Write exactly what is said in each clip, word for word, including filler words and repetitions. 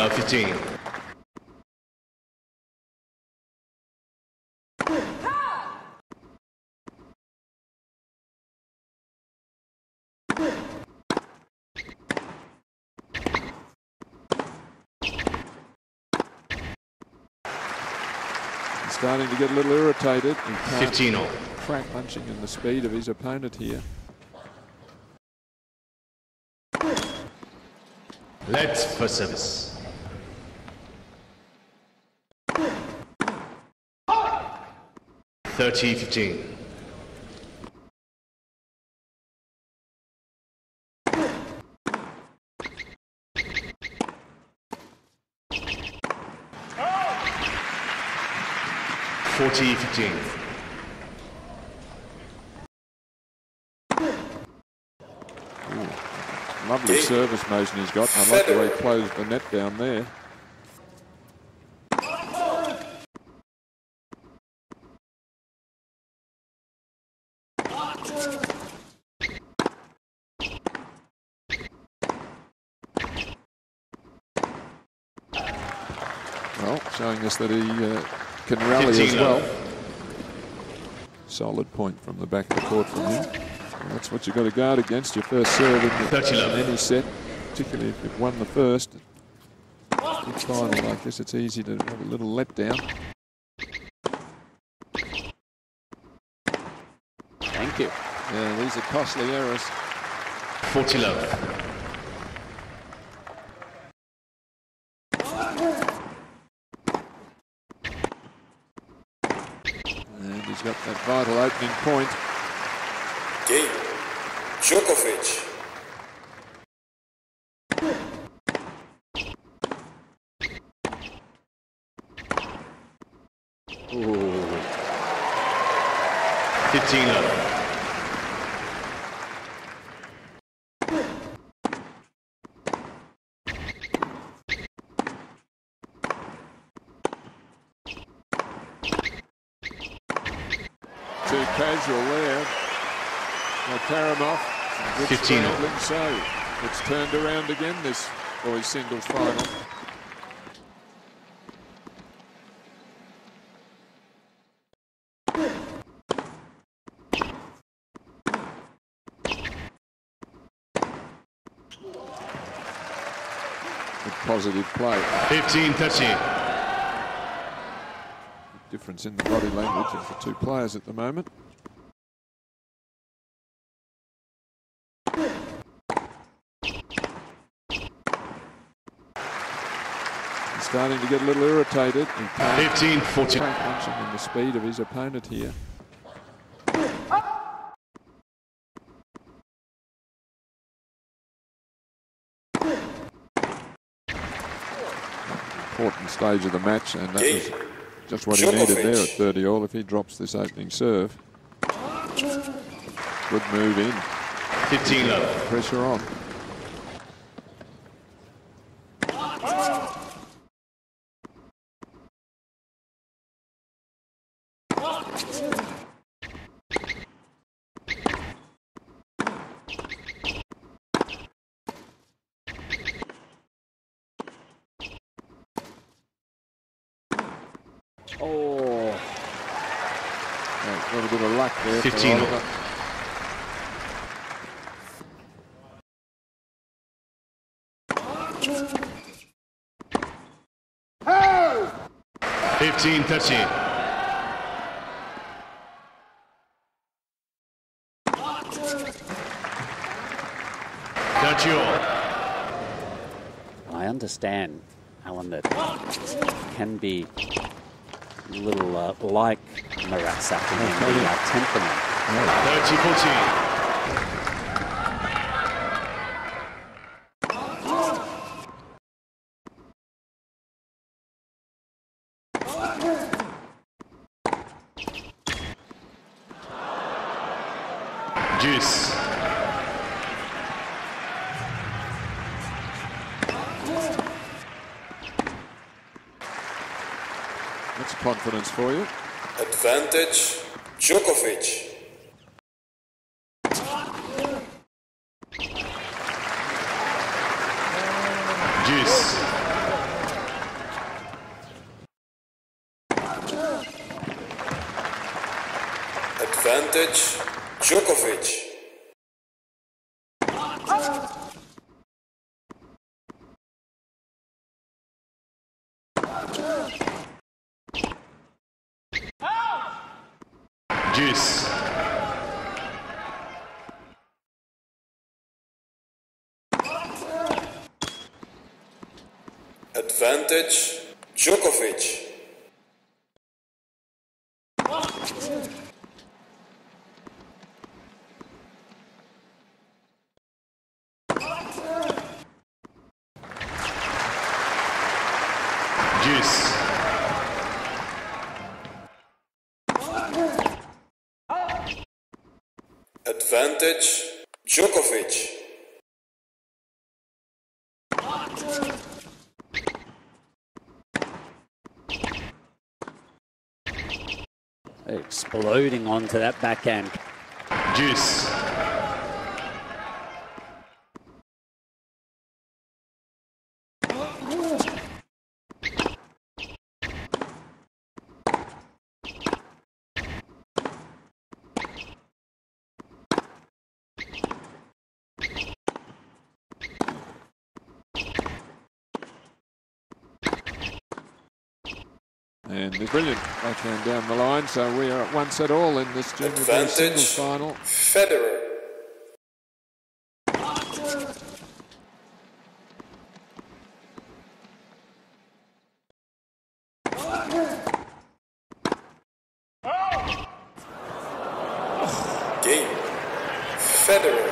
Love fifteen. Starting to get a little irritated. fifteen all. Crack punching in the speed of his opponent here. Let's for service. thirty fifteen. forty fifteen. Lovely service motion he's got. I like the way he closed the net down there. Well, showing us that he uh, can rally as well. Solid point from the back of the court from him. Well, that's what you've got to guard against, your first serve in, the, in any set, particularly if you've won the first. In a final like this, it's easy to have a little letdown. Thank you. Yeah, these are costly errors. forty love. And he's got that vital opening point. Game. Djokovic. Ooh. fifteen love. Too casual there. Now Karamov. fifteen all. So it's turned around again, this boys singles final. Good positive play. fifteen thirty. Difference in the body language of the two players at the moment. He's starting to get a little irritated. fifteen fourteen. Punching in the speed of his opponent here. Important stage of the match, and that was just what he needed there at thirty all. If he drops this opening serve, good move in. fifteen love. Pressure on. Oh. Yeah, a little bit of luck there. fifteen all. fifteen thirty. thirty all. I understand, Alan, that can be a little uh, like Marat in the uh, temperament. thirty fourteen. Juice. That's confidence for you. Advantage. Djokovic. Juice. Advantage, Djokovic. Juice. Advantage, Djokovic. Juice. Advantage, Djokovic. Exploding onto that backhand. Juice. And the brilliant backhand down the line, so we are at one set all in this junior B singles final. Federer. Game. Federer.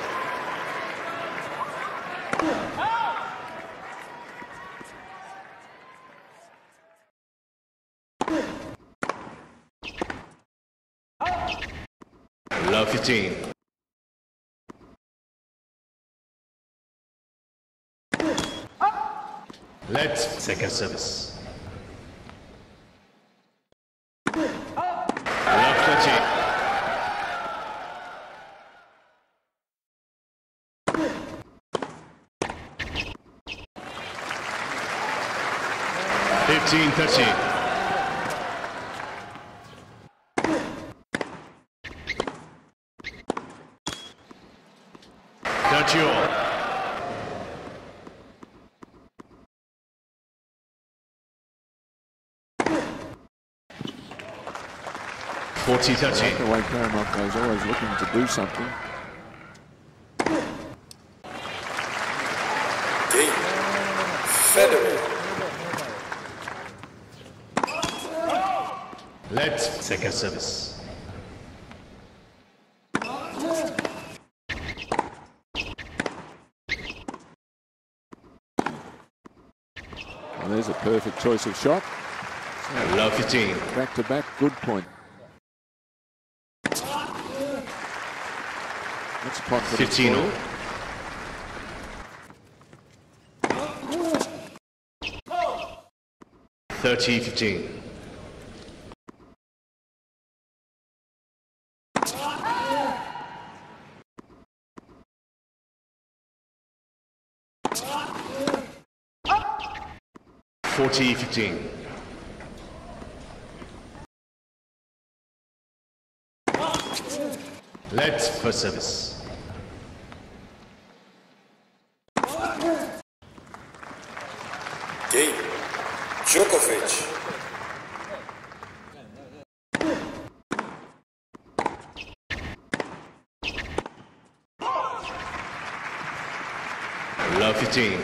Love fifteen. Let second service. Love thirteen. Fifteen thirteen. That's your. Forty thirty. The way Karamoto is always looking to do something. Game. Federer. Let second service. Well, there's a perfect choice of shot. Love fifteen. Back to back, good point. That's confidence. Fifteen all. Thirty fifteen. Forty fifteen. Let's first service. Game. Djokovic. Love fifteen.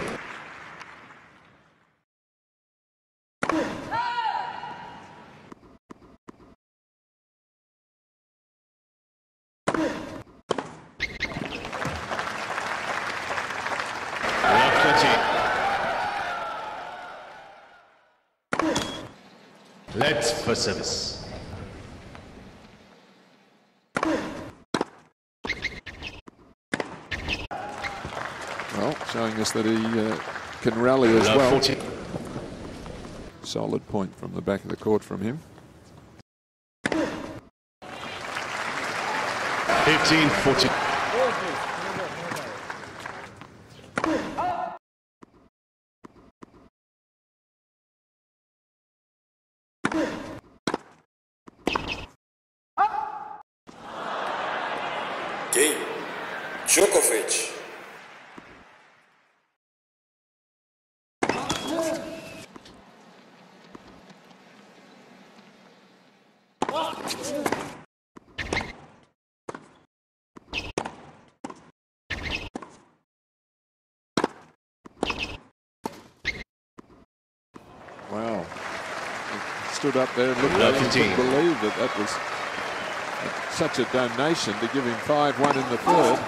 Let's first service. Well, showing us that he uh, can rally as Love well. forty. Solid point from the back of the court from him. Fifteen forty. Game. Djokovic. Wow. He stood up there and looked at it and couldn't believe that that was such a donation to give him five one in the third.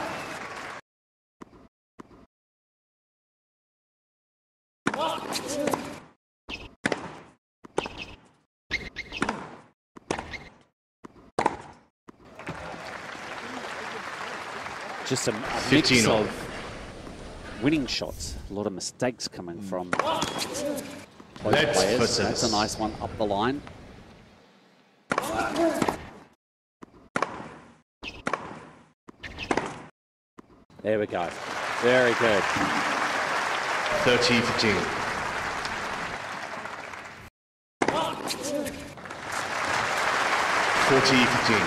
Just a, a mix of winning shots. A lot of mistakes coming mm. from both players. That's a nice one up the line. There we go. Very good. thirty fifteen. forty fifteen.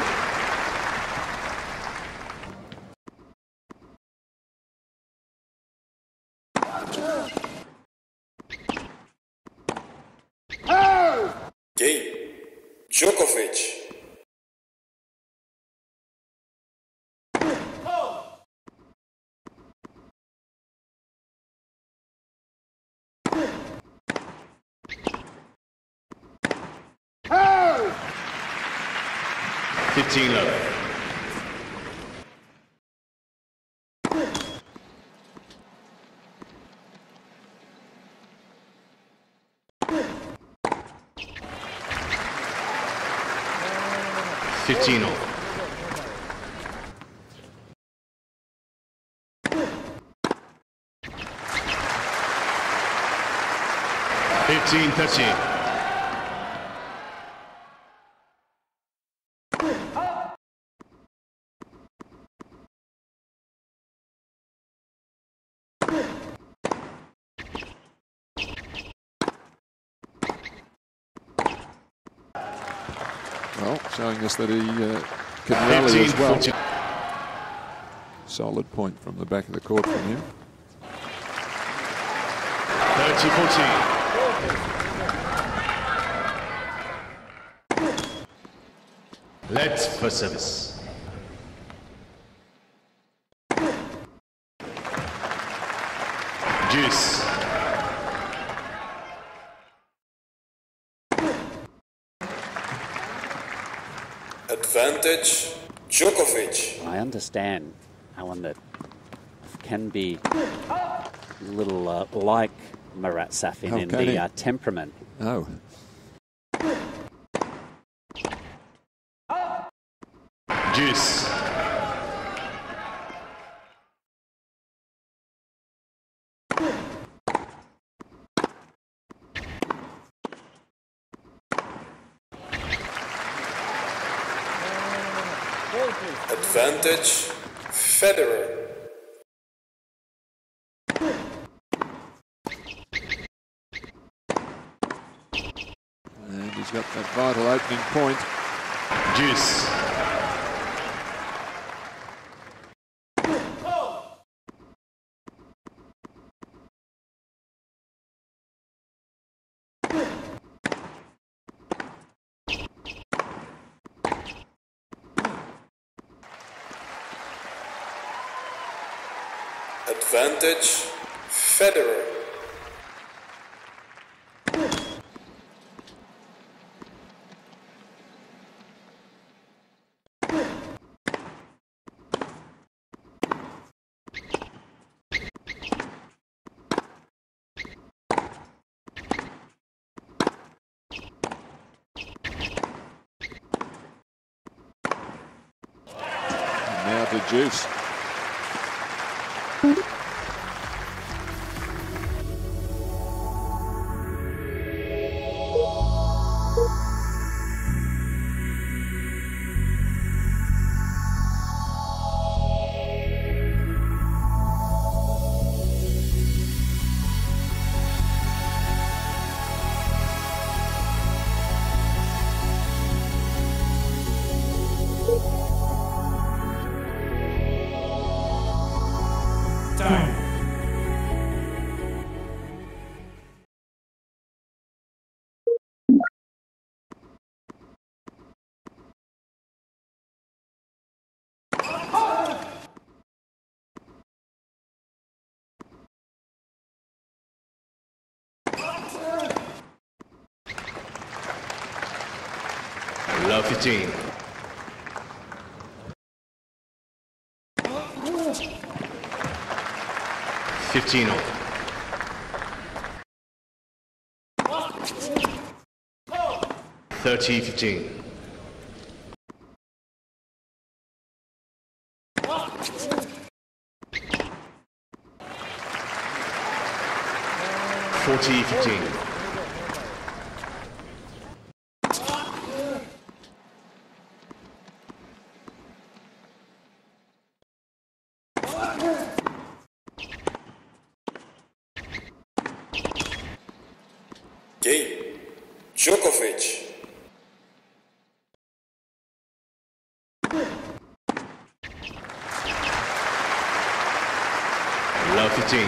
Game. Djokovic. fifteen love. fifteen all. fifteen thirteen. Well, showing us that he uh, can rally as well. fourteen. Solid point from the back of the court from him. thirty fourteen. Let's first service. Juice. Advantage. Djokovic. I understand, Alan, that can be a little uh, like Marat Safin oh, in the uh, temperament. Oh. Juice. Advantage. Federer. And he's got that vital opening point. Juice. Advantage. Federer. And now to Juice. Love fifteen. fifteen all. thirty fifteen. forty fifteen. Game. Djokovic. Love fifteen.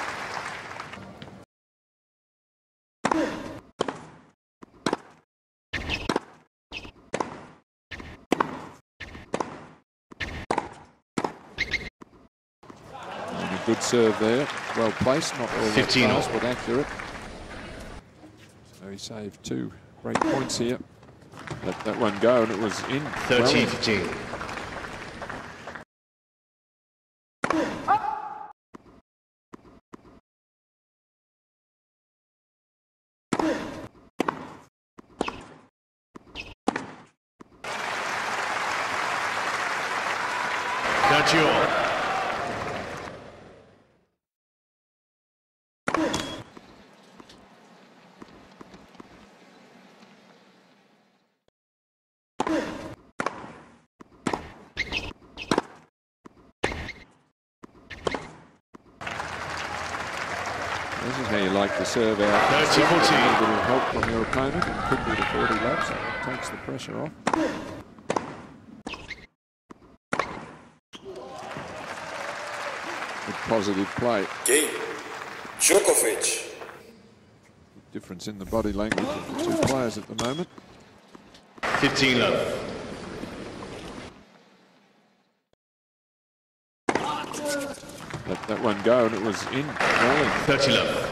Good serve there, well placed, not all that fast, but accurate. So he saved two great points here. Let that one go, and it was in. thirty fifteen. That's your. This is how you like to serve out. thirty forty. A little bit of help from your opponent and quickly to forty love, so it takes the pressure off. Good positive play. Game. Djokovic. Difference in the body language of the two players at the moment. fifteen love. Let that one go, and it was in. Rolling. thirty love.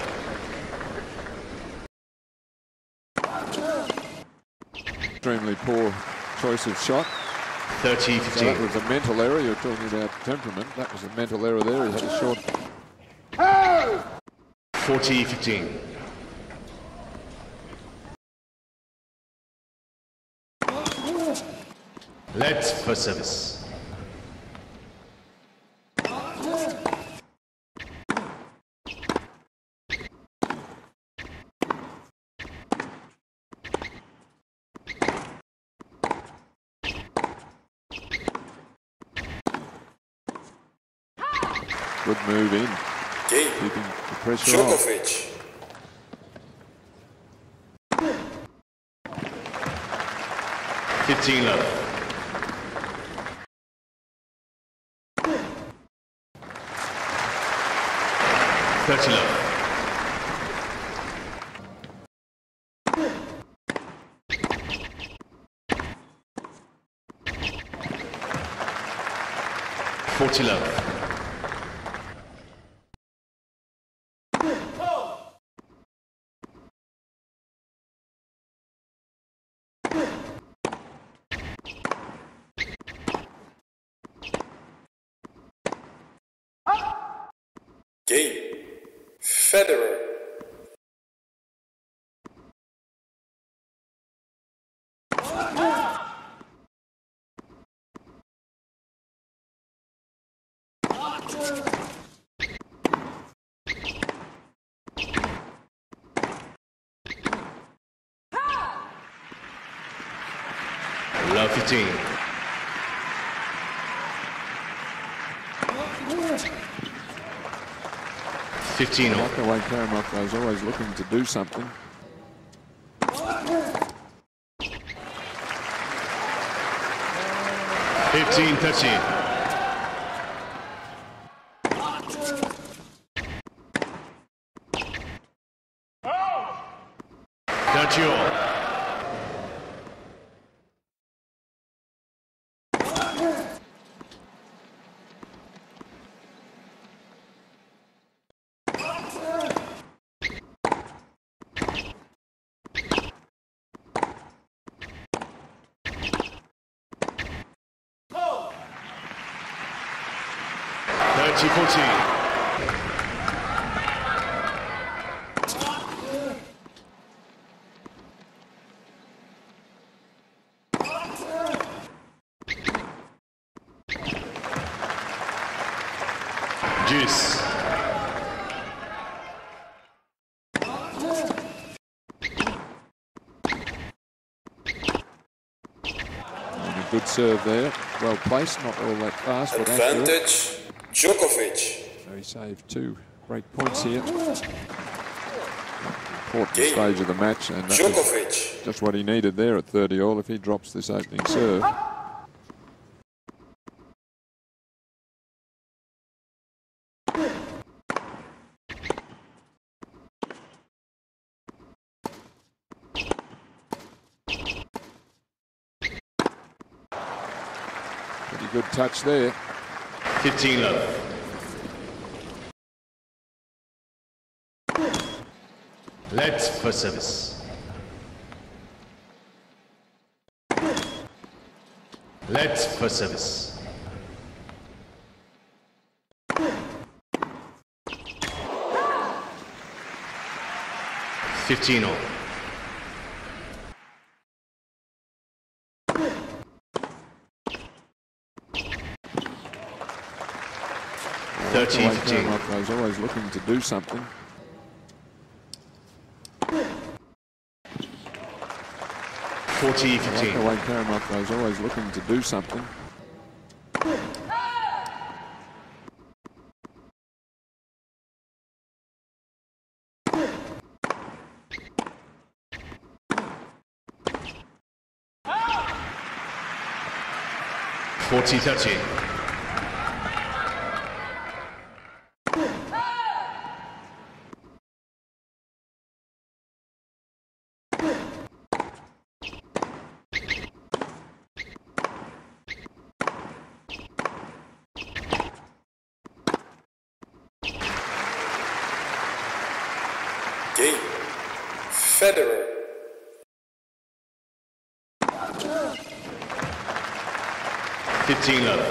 Extremely poor choice of shot. thirty So fifteen. that was a mental error. You're talking about temperament. That was a mental error there. He had a short. forty fifteen. Let's for service. Good move in. Game. Keeping the pressure on. Djokovic. fifteen love. thirty love. forty love. Game. Federer. Love fifteen. fifteen I all. like the way Karamov is always looking to do something. fifteen thirteen. That's your. thirty fourteen. Juice. And a good serve there. Well placed, not all that fast, but accurate. Advantage, Djokovic. So he saved two great points here. Important Game. stage of the match, and that was Djokovic. just what he needed there at thirty all if he drops this opening serve. Pretty good touch there. fifteen love. Let's for service. Let's for service. fifteen all. thirteen fifteen. I was always looking to do something. forty I like fifteen. the way Karamoko is always looking to do something. forty thirteen. Game, Federer. fifteen love.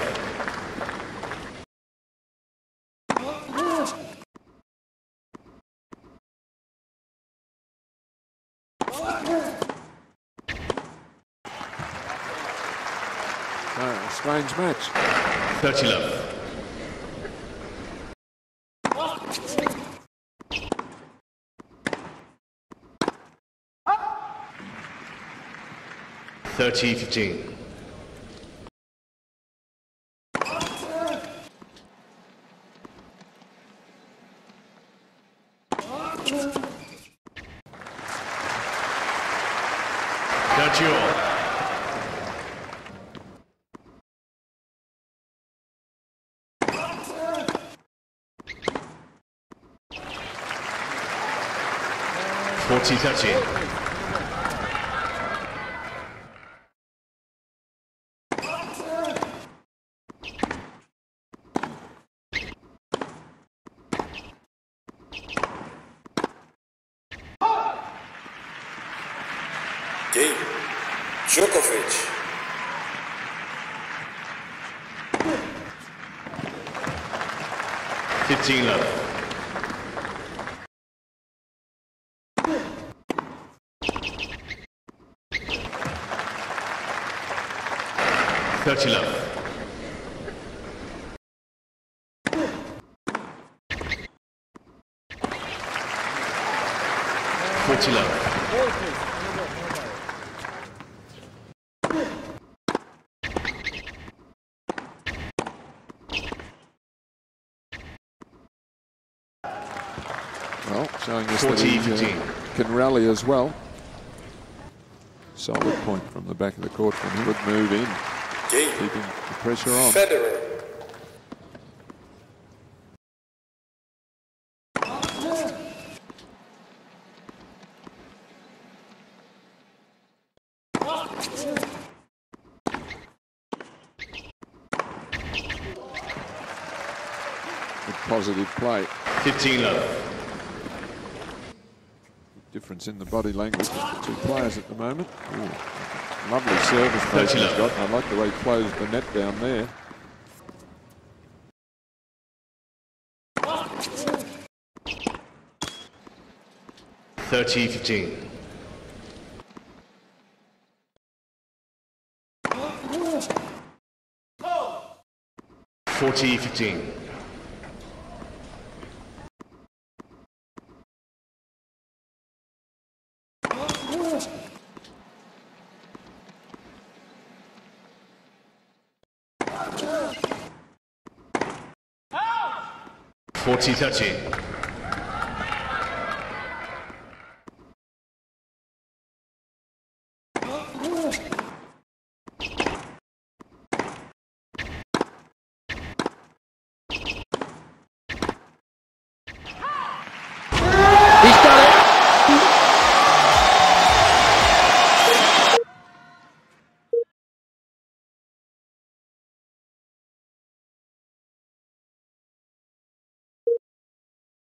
Oh, a strange match. thirty love. thirty fifteen. That's your. forty thirteen. Game, Djokovic. fifteen love. thirty love. forty love. Well, showing us that he uh, can rally as well. Solid point from the back of the court from him. Good move in, Game, keeping the pressure on. Federer. Good positive play. fifteen love. Difference in the body language of the two players at the moment. Ooh, lovely service pace he's got. I like the way he closed the net down there. thirty fifteen. forty fifteen. forty thirty.